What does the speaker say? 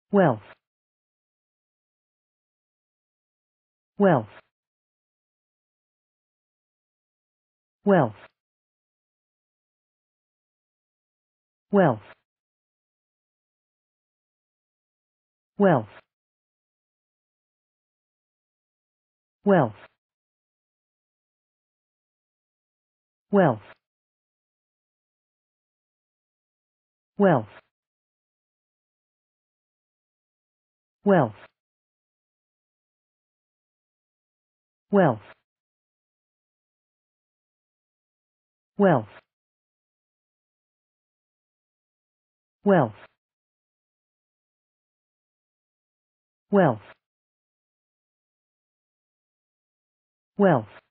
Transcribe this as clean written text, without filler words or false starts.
welth, welth, welth, welth, welth, welth, welth, wealth, wealth, wealth, wealth, wealth, wealth, wealth,